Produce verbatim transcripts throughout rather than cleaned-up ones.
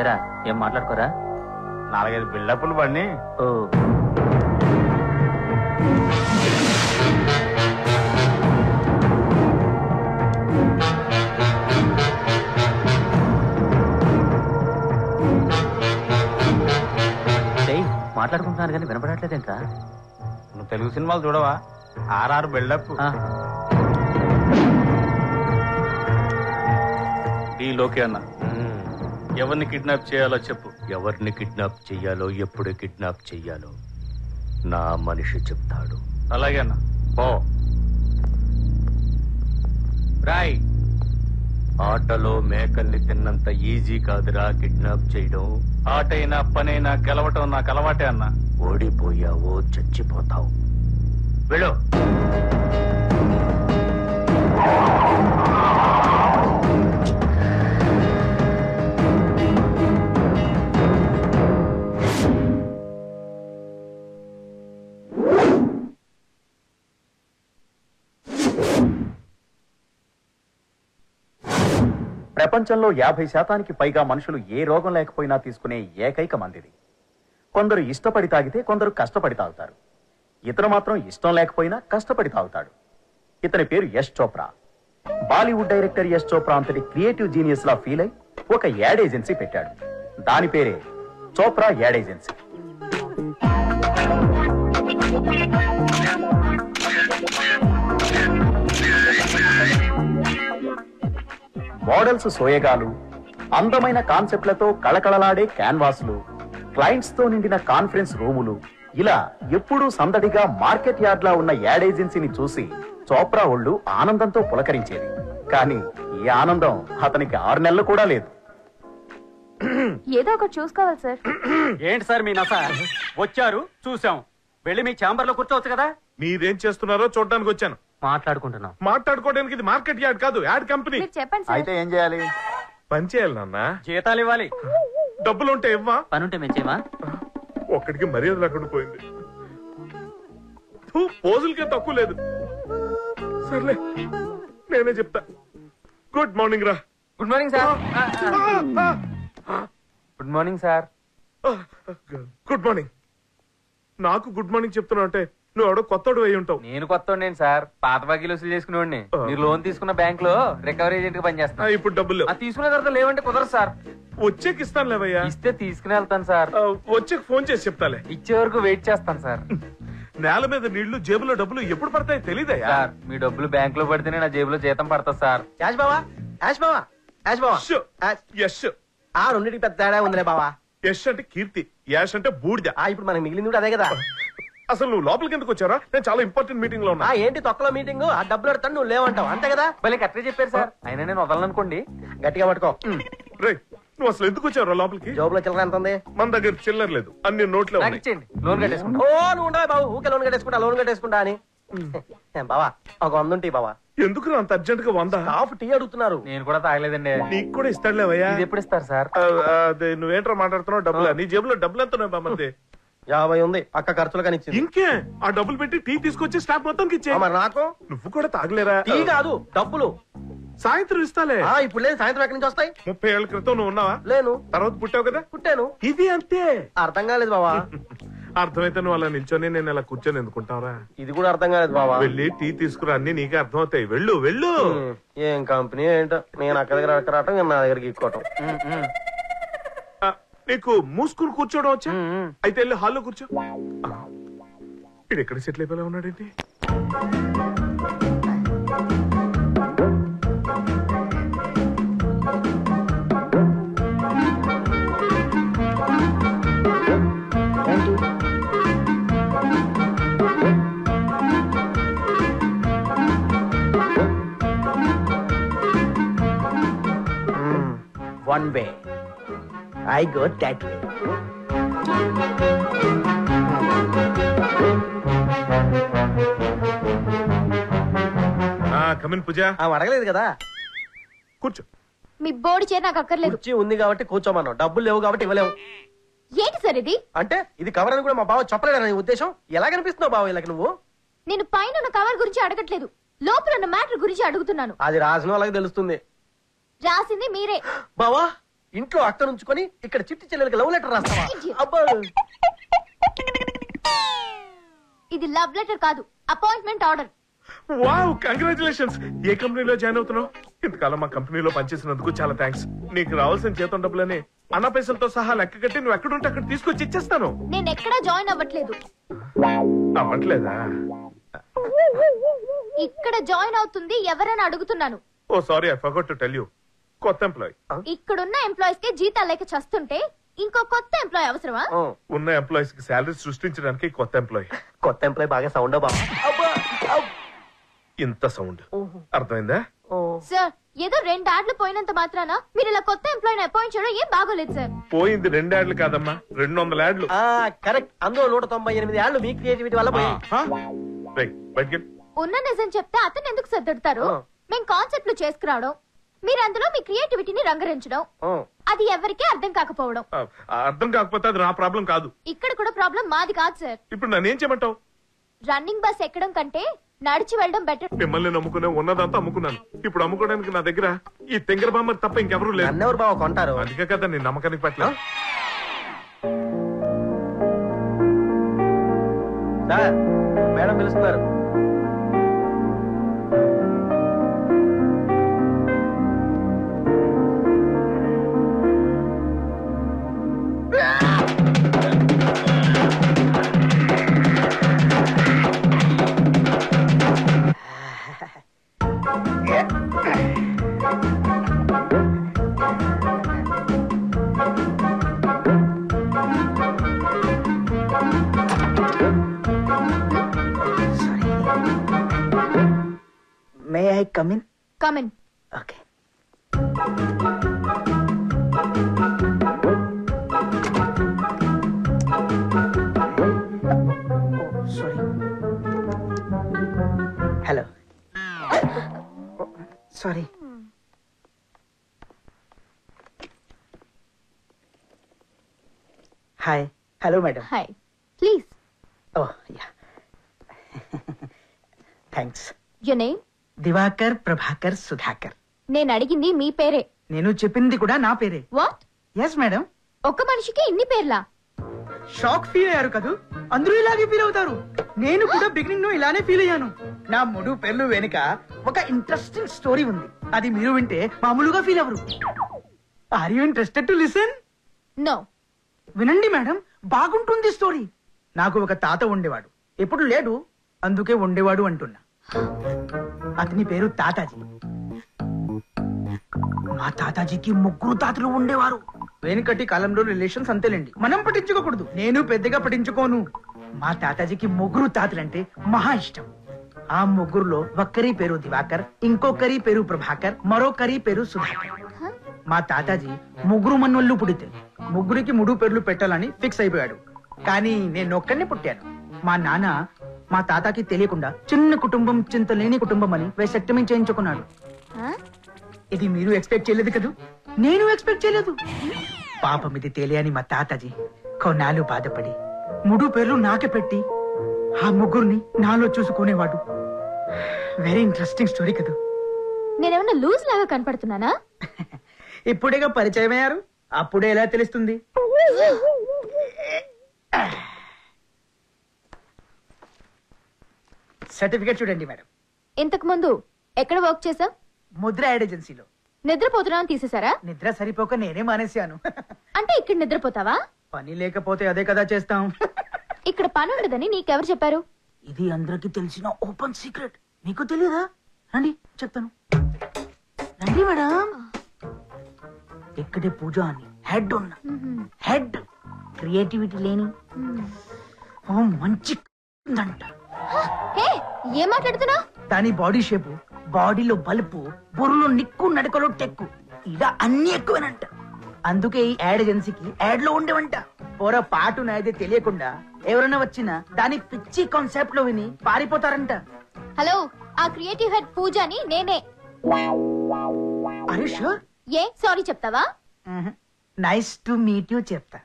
ఏరా ఏం మాట్లాడుకోరా? నాలుగైదు బిల్డప్లు పడిని. ఓ మాట్లాడుకుంటున్నాను కానీ వినపడట్లేదేంట్రా? నువ్వు తెలుగు సినిమాలు చూడవా? RR buildup. ఈ లోకే అన్న, ఎవరిని కిడ్నాప్ చేయాలో చెప్పు. ఎవరిని కిడ్నాప్ చెయ్యాలో, ఎప్పుడు కిడ్నాప్ చెయ్యాలో నా మనిషి చెప్తాడు. అలాగే అన్న. ఓ రాయ్, ఆటలో మేకల్ని తిన్నంత ఈజీ కాదురా కిడ్నాప్ చేయడం. ఆటైనా పనైనా గెలవటం నాకు అలవాటే అన్న. ఓడిపోయావో చచ్చిపోతావు. వెళ్ళు. ప్రపంచంలో యాభై శాతానికి పైగా మనుషులు ఏ రోగం లేకపోయినా తీసుకునే ఏకైక మందిది. కొందరు ఇష్టపడి తాగితే కొందరు కష్టపడి తాగుతారు. ఇతను మాత్రం ఇష్టం లేకపోయినా కష్టపడి తాగుతాడు. ఇతని పేరు యష్ చోప్రా. బాలీవుడ్ డైరెక్టర్ యష్ చోప్రా అంతటి క్రియేటివ్ జీనియస్ లా ఫీల్ అయి ఒక యాడ్ ఏజెన్సీ పెట్టాడు. దాని పేరే చోప్రా యాడ్ ఏజెన్సీ. మోడల్స్ సోయగాలు, అందమైన కాన్సెప్ట్లతో కళకళలాడే క్యాన్వాసులు, క్లయింట్స్ తో నిండిన కాన్ఫరెన్స్ రూములు, ఇలా ఎప్పుడూ సందడిగా మార్కెట్ యార్డ్ లా ఉన్న యాడ్ ఏజెన్సీని చూసి చోప్రా ఒళ్ళు ఆనందంతో పులకరించేది. కానీ ఈ ఆనందం అతనికి ఆరు నెలలు కూడా లేదు. ఏదో ఒకటి చూసుకోవాలి సార్. ఏంటి సార్ మీ నస? వచ్చారు, చూసాం, వెళ్ళి మీ ఛాంబర్ లో కూర్చోవచ్చు కదా. మీరేం చేస్తున్నారో చూడడానికి వచ్చాను. మాట్లాడుకుంటున్నాం. మాట్లాడుకోవడానికి ఇది మార్కెట్ యార్డ్ కాదు, యాడ్ కంపెనీ. చెప్పండి. అయితే ఏం చేయాలి? పని చేయాలి నాన్న. జీతాలు ఇవ్వాలి. డబ్బులు ఉంటే ఇవ్వా? పనుంటే మెచ్చేమా? ఒక్కడికి మర్యాద లేకుండా పోయింది. పోజులకే తక్కువ లేదు. సర్లే, నేనే చెప్తా. గుడ్ మార్నింగ్ రా. Good morning sir. Good morning sir. Good morning. నాకు గుడ్ మార్నింగ్ చెప్తున్నావు అంటే నువ్వు ఎవడో కొత్తడు అయి ఉంటావు. నేను కొత్త సార్, పాత బాకీలు వసూలు చేసుకునేవాడిని. మీరు లోన్ తీసుకున్న బ్యాంక్ లో రికవరీ ఏజెంట్ గా పనిచేస్తా. ఇప్పుడు డబ్బులు తీసుకున్న తర్వాత లేవంటే కుదరదు సార్. వచ్చేకి ఇస్తాను లేవయ్యా. ఇస్తే తీసుకుని వెళ్తాను సార్. వచ్చేకి ఫోన్ చేసి చెప్తాలే. ఇచ్చే వరకు వెయిట్ చేస్తాను సార్. నేల మీద నీళ్లు, జేబులో డబ్బులు ఎప్పుడు పడతాయి తెలీదయ్యా. సార్, మీ డబ్బులు బ్యాంక్ లో పడితేనే నా జేబులో జీతం పడతా సార్. యాష్ బావా, యాష్ బావా, యాష్ బావా. యష్. ఆ రెండింటికి పెద్ద తేడా ఉందిలే బావా. యష్ అంటే కీర్తి, యాష్ అంటే బూడిద. ఇప్పుడు మనకి మిగిలింది కూడా అదే కదా. అసలు నువ్వు లోపలికి ఎందుకు వచ్చారా? నేను చాలా ఇంపార్టెంట్ మీటింగ్ లో ఉన్నా. ఏంటి తొక్కలో మీటింగ్? ఆ డబ్బులు పెడతాను, నువ్వు లేవంటావు అంతే కదా. మళ్ళీ కరెక్ట్గా చెప్పారు సార్. అయినా నేను వదలనుకోండి. గట్టిగా పట్టుకో. రేయ్, నువ్వు అసలు ఎందుకు వచ్చారా లోపలికి? జోబులో చిల్లర ఎంత ఉంది? మన దగ్గర చిల్లర లేదు, అన్ని నోట్లో ఇచ్చేయండి, లోన్ కట్టేసుకుంటా. ఓ నువ్వు ఉండవే బాబు, ఊకే లోన్ కట్టేసుకుంటా, లోన్ కట్టేసుకుంటా అని. బావా ఒక వంద ఉంటాయి బావా. ఎందుకు అంత అర్జెంట్ గా వంద? హాఫ్ టీ అడుగుతున్నారు. నేను కూడా తాగలేదండి. నీకు కూడా ఇస్తాడులేవయ్యా. ఇది ఎప్పుడు ఇస్తారు సార్? అదే నువ్వేంట్రా మాట్లాడుతున్నావు? డబ్బులు నీ జేబులో డబ్బులు ఎంత ఉన్నాయి బామ్మంది? యాభై ఉంది, పక్క ఖర్చులు కానీ. ఇంకే ఆ డబ్బులు పెట్టి టీ తీసుకొచ్చి స్టాఫ్ మొత్తానికి ఇచ్చే. మరి నాకు? నువ్వు కూడా తాగలేరా? టీ కాదు, డబ్బులు. సాయంత్రం ఇస్తాలే. ఇప్పుడు లేదు, సాయంత్రం ఎక్కడి నుంచి వస్తాయి? ముప్పై ఏళ్ల క్రితం నువ్వు ఉన్నావా? లేను. తర్వాత పుట్టావు కదా? పుట్టాను. ఇది అంతే. అర్థం కాలేదు బావా. అర్థమైతే నువ్వు అలా నిల్చొని నేను అలా కూర్చొని ఎందుకుంటావురా? ఇది కూడా అర్థం కాలేదు బావా. వెళ్ళి టీ తీసుకురా, అన్ని నీకే అర్థం అవుతాయి. వెళ్ళు వెళ్ళు. ఏం కంపెనీ ఏంటో, నేను అక్క దగ్గర అక్కడ రావటం, నా దగ్గరికి ఇక్కోవటం. నీకు మూసుకుని కూర్చోవడం వచ్చా? అయితే వెళ్ళి హాల్లో కూర్చో. ఇది ఎక్కడ సెటిల్ అయిపోయి ఉన్నాడేంటి? One way, I go that way. Come in Pooja. అడగలేదు కదా. కూర్చో. మీ బోడి చే నాకు అక్కర్లేదు. కుర్చీ ఉంది కాబట్టి కూర్చోమన్నావు, డబ్బులు లేవు కాబట్టి ఇవ్వలేవు. ఏంటి సార్ ఇది? అంటే ఇది కవర్ అని కూడా మా బావ చెప్పలేడు నీ ఉద్దేశం. ఎలా కనిపిస్తున్నావు బావ ఇలాగ నువ్వు? నేను పైన ఉన్న కవర్ గురించి అడగట్లేదు, లోపల ఉన్న మ్యాటర్ గురించి అడుగుతున్నాను. అది రాసిన వాళ్ళకి తెలుస్తుంది. రాసింది మీరే. బావా ఇంట్లో అక్క నుంచుకొని ఇక్కడ చిట్టి చెల్లెలకి లవ్ లెటర్ రాస్తావా? అబ్బా ఇది లవ్ లెటర్ కాదు, అపాయింట్మెంట్ ఆర్డర్. Wow, congratulations. ఏ కంపెనీలో జాయిన్ అవుతున్నావు? ఇంతకాలం మా కంపెనీలో పనిచేసినందుకు చాలా థ్యాంక్స్. నీకు రావాల్సిన జీతం డబ్బులని అన్న పైసలతో సహా లెక్క కట్టి నువ్వు ఎక్కడుంటే అక్కడ తీసుకొచ్చి ఇచ్చేస్తాను. నేను ఎక్కడా జాయిన్ అవ్వట్లేదు. అవ్వట్లేదా? ఇక్కడ జాయిన్ అవుతుంది ఎవరని అడుగుతున్నాను. Oh sorry, I forgot to tell you. కొత్త ఎంప్లాయ్. ఇక్కడున్న ఎంప్లాయీస్ కి జీతాలు లేక చస్తుంటే ఇంకో కొత్త ఎంప్లాయీ అవసరమా? ఉన్న ఎంప్లాయీస్ కి శాలరీ సృష్టించడానికి కొత్త ఎంప్లాయీ. కొత్త ఎంప్లాయీ బాగా సౌండ్ బాబా. ఇంత సౌండ్ అర్థమైందా? సార్, ఏదో రెండు యాడ్లు పోయినంత మాత్రాన మీరు ఇలా కొత్త ఎంప్లాయీని అపాయింట్ చేయడం ఏం బాగోలేదు సార్. పోయింది రెండు యాడ్లు కాదమ్మా, రెండు వందల యాడ్లు. కరెక్ట్. అందులో నూట తొంభై ఎనిమిది యాడ్లు మీ క్రియేటివిటీ వల్ల పోయి. ఉన్న నిజం చెప్తే అతను ఎందుకు సర్దుడతారు? మేము కాన్సెప్ట్లు చేసుకురావడం, మీరు అందులో మీ క్రియేటివిటీని రంగరించడం, అది ఎవరికీ అర్థం కాకపోవడం. అర్థం కాకపోతే అది నా ప్రాబ్లం కాదు. ఇక్కడ కూడా ప్రాబ్లం మాది కాదు సార్. ఇప్పుడు నన్నేం చేయమంటావు? రన్నింగ్ బస్ ఎక్కడం కంటే నడిచి వెళ్ళడం బెటర్. మిమ్మల్ని నమ్ముకునే ఉన్నదంతా అమ్ముకున్నాను. ఇప్పుడు అమ్ముకోవడానికి నా దగ్గర ఈ తెంగర బామ్మ తప్ప ఇంకెవరూ లేదు. అన్నెవరు బావ కొంటారు? అందుకే కదా నేను నమ్మకానికి పట్ల. సార్, మేడం పిలుస్తున్నారు. May I come in? Come in. Okay. Oh, sorry. Hello. Oh, sorry. Hi. Hello, madam. Hi. Please. Oh, yeah. Thanks. Your name? Diwakar Prabhakar Sudhakar. నేను అడిగింది మీ పేరే. నేను చెప్పింది కూడా నా పేరే. వాట్? Yes madam. ఒక్క మనిషికి ఇన్ని పేర్లా? షాక్ ఫీల్ అయ్యారు కదా, అందరూ ఇలాగే ఫీల్ అవుతారు. నేను కూడా బిగినింగ్ లో ఇలానే ఫీల్ అయ్యాను. నా మూడు పేర్లు వెనుక ఒక ఇంట్రెస్టింగ్ స్టోరీ ఉంది. అది మీరు వింటే మామూలుగా ఫీల్ అవ్వరు. Are you interested to listen? No. వినండి మేడం, బాగుంటుంది స్టోరీ. నాకు ఒక తాత ఉండేవాడు, ఎప్పుడు లేడు, అందుకే ఉండేవాడు అంటున్నా. అతని పేరు తాతాజీ. మా తాతాజీకి ముగ్గురు తాతలు ఉండేవారు. వెనుకటి కాలంలో రిలేషన్స్ అంతేలేండి, మనం పట్టించుకోకూడదు. నేను పెద్దగా పట్టించుకోను. మా తాతాజీకి ముగ్గురు తాతలంటే మహా ఇష్టం. ఆ ముగ్గురులో ఒక్కరి పేరు దివాకర్, ఇంకొకరి పేరు ప్రభాకర్, మరొకరి పేరు సుధాకర్. మా తాతాజీ ముగ్గురు మన్నోళ్ళు పుడితే ముగ్గురికి మూడు పేర్లు పెట్టాలని ఫిక్స్ అయిపోయాడు. కానీ నేను ఒక్కడిని పుట్టాను. మా నాన్న మా తాతకి తెలియకుండా చిన్న కుటుంబం, చింత లేని కుటుంబం అని వేసెక్టమీ చేయించుకున్నాడు. ఇది మీరు ఎక్స్పెక్ట్ చేయలేదు కదా, నేను ఎక్స్పెక్ట్ చేయలేదు. పాపం ఇది తెలియని మా తాతాజీ కొన్నాళ్ళు బాధపడి మూడు పేర్లు నాకే పెట్టి ఆ ముగ్గురిని నాలో చూసుకునేవాడు. వెరీ ఇంట్రెస్టింగ్ స్టోరీ కదా. నేనేమన్నా లూజ్ లాగా కనపడుతున్నానా? ఇప్పుడేగా పరిచయం అయ్యారు, అప్పుడే ఎలా తెలుస్తుంది? సర్టిఫికేట్ చూడండి మేడం. ఇంతకు ముందు ఎక్కడ వర్క్ చేసావు? ముద్ర యాడ్ ఏజెన్సీలో. నిద్రపోతున్నావు తీసేసారా? నిద్ర సరిపోక నేనే మానేశాను. అంటే ఇక్కడ నిద్రపోతావా? పని లేకపోతే అదే కదా చేస్తాం. ఇక్కడ పని ఉండదని నీకెవరు చెప్పారు? ఇది అందరికి తెలిసిన ఓపెన్ సీక్రెట్. నీకు తెలీదా? రండి చెప్తాను. రండి మేడం. ఇక్కడే పూజ అని హెడ్ ఉన్నా. హెడ్ క్రియేటివిటీ లేని ఓ మంచి అంట. ఏం మాట్లాడుతున్నా? దాని బాడీ షేపు, బాడీలో బలుపు, బుర్రలో నిక్కు, నడకలో టెక్కు, ఇలా అన్ని ఎక్కువేనంట. అందుకే ఈ యాడ్ ఏజెన్సీకి యాడ్ లో ఉండేవంట. పోర పాటు నాదే తెలియకుండా ఎవరైనా వచ్చినా దాని పిచ్చి కాన్సెప్ట్ లో విని పారిపోతారంట. హలో, ఆ క్రియేటివ్ హెడ్ పూజని నేనే. అరే షూర్? ఏ సారీ చెప్తావా? నైస్ టు మీట్ యూ చెప్తా.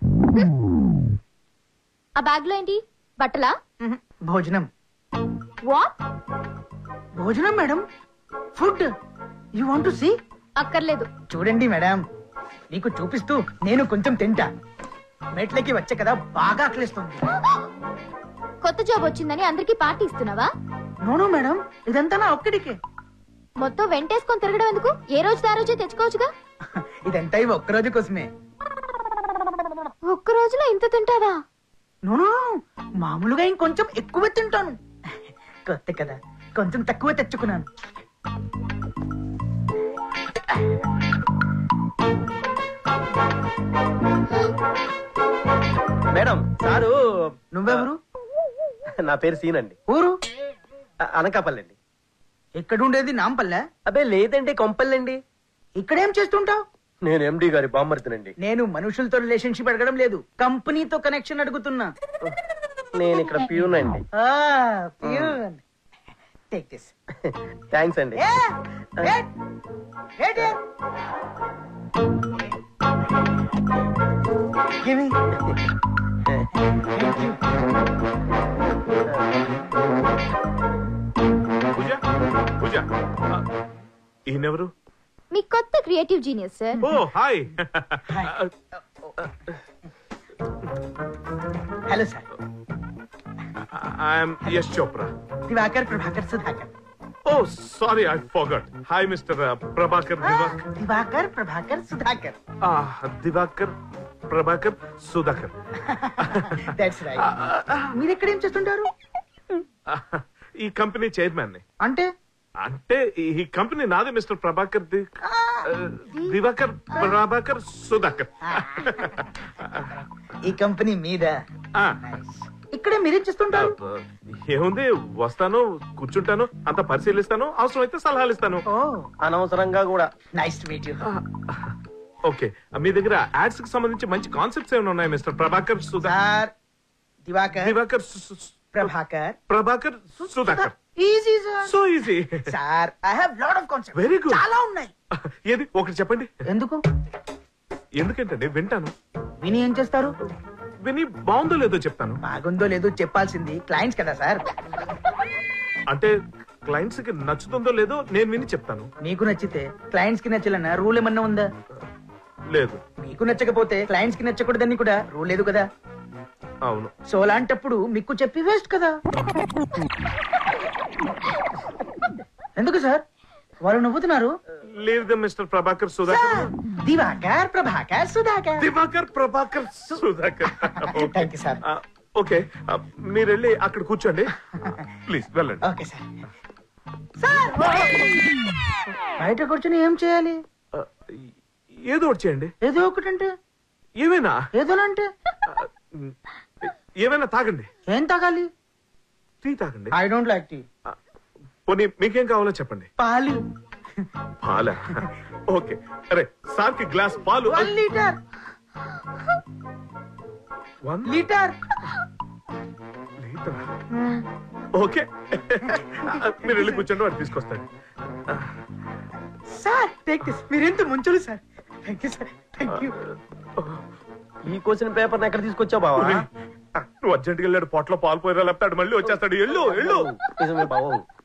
ఆ బ్యాగ్ లో ఏంటి? బట్టలా? భోజనం. వాట్? భోజనం madam, food. You want to see? అక్కర్లేదు. చూడండి మేడం, నీకు చూపిస్తూ నేను కొంచెం తింటా. మెట్లకి వచ్చే కదా బాగా ఆకలిస్తుంది. కొత్త జాబ్ వచ్చిందని అందరికి పార్టీ ఇస్తున్నావా? నోనో మేడం, ఇదంతా నా ఒక్కడికే. మొత్తం వెంటేసుకొని తిరగడం ఎందుకు? ఏ రోజు ఆ రోజే తెచ్చుకోవచ్చుగా. ఇదంతా ఇవి ఒక్క రోజు కోసమే. ఒక్క రోజులో ఇంత తింటావా? నోనో, మామూలుగా ఇంకొంచెం ఎక్కువ తింటాను. కొత్త కదా, కొంచెం తక్కువ తెచ్చుకున్నాను. Madam sir. నువ్వెవరు? నా పేరు సీన్ అండి. ఊరు? అ- అనకాపల్లి అండి. ఎక్కడుండేది? నాంపల్లె? అబ్బే లేదండి, కొంపల్లండి. ఇక్కడేం చేస్తుంటావు? నేను ఎండి గారి బామ్మర్తినండి. నేను మనుషులతో రిలేషన్షిప్ అడగడం లేదు, కంపెనీతో కనెక్షన్ అడుగుతున్నా. నేను ఇక్కడ ప్యూన్ అండి. Take this. థ్యాంక్స్ అండి. పూజ పూజ ఆ, ఈయనెవరు? మీ కొత్త creative genius sir. Oh hi. Hello sir. I'm Yash Chopra. Diwakar Prabhakar Sudhakar. Oh sorry, I forgot. Hi mister Prabhakar Diwakar. Diwakar Prabhakar Sudhakar. Diwakar Prabhakar Sudhakar. That's right. మీరు ఎక్కడ ఏం చేస్తుంటారు? ఈ కంపెనీ చైర్మన్ ని. అంటే అంటే ఈ కంపెనీ నాది మిస్టర్ ప్రభాకర్ ది దివాకర్ ప్రభాకర్ సుధాకర్. ఈ కంపెనీ మీద. ఆ, ఇక్కడే మీరేం చేస్తుంటారు? ఏముంది, వస్తాను, కూర్చుంటాను, అంత పరిశీలిస్తాను, అవసరం అయితే సలహాలు ఇస్తాను. ఓ, అనవసరంగా కూడా. Nice to meet you. Okay, మీ దగ్గర యాడ్స్ కి సంబంధించి మంచి కాన్సెప్ట్స్ ఏమైనా ఉన్నాయి మిస్టర్ ప్రభాకర్ సుధాకర్? సార్, దివాకర్ దివాకర్ సు- సు- Prabhakar Prabhakar Sudhakar. Easy sir. So easy. Sir, I have lot of concepts. Very good. చాలా ఉన్నాయి. ఏది ఒకటి చెప్పండి. ఎందుకు? ఎందుకంటే వింటాను, విని ఏం చేస్తారు? విని బాగుందో లేదో చెప్తాను. బాగుందో లేదో చెప్పాల్సింది క్లయింట్స్ కదా సార్. అంటే క్లయింట్స్ కి నచ్చుతుందో లేదో నేను విని చెప్తాను. మీకు నచ్చితే క్లయింట్స్ కి నచ్చాలన్న రూల్ ఏమన్నా ఉందా? లేదు. మీకు నచ్చకపోతే క్లయింట్స్ కి నచ్చకూడదని కూడా రూల్ లేదు కదా. అవును. సో అలాంటప్పుడు మీకు చెప్పి వేస్ట్ కదా. ఎందుకు సార్ వాళ్ళు నవ్వుతున్నారు? Leave the mister Prabhakar Sudhakar. Diwakar Prabhakar Sudhakar. Diwakar Prabhakar Sudhakar. Thank you sir. Okay, మీరు వెళ్ళి అక్కడ కూర్చోండి ప్లీజ్. వెళ్ళండి. Okay sir. సార్, బయట కూర్చొని ఏం చేయాలి? ఆ, ఏదో ఒకటి చేయండి. ఏదో ఒకటంటే ఏమైనా ఏదోనంటే ఏమైనా తాగండి. ఏం తాగాలి? టీ తాగండి. I don't like tea. పోనీ మీకేం కావాలో చెప్పండి. పాలు. పాలా? ఓకే, అరే సార్ కి గ్లాస్ పాలు. One litre. One litre. Litre. Okay, మీరు వెళ్ళి కూర్చోండి, వాడు తీసుకొస్తాడు. Sir, take this. మీరెంత ముంచులు సార్. Thank you sir. Thank you. ఈ క్వశ్చన్ పేపర్ ఎక్కడ తీసుకొచ్చావు బావా? నువ్వు అర్జెంట్గా వెళ్ళాడు, పొట్లో పాలు పోయిరా లేకపోతే మళ్ళీ వచ్చేస్తాడు. ఎల్లు ఎల్లు. నిజమే బావు.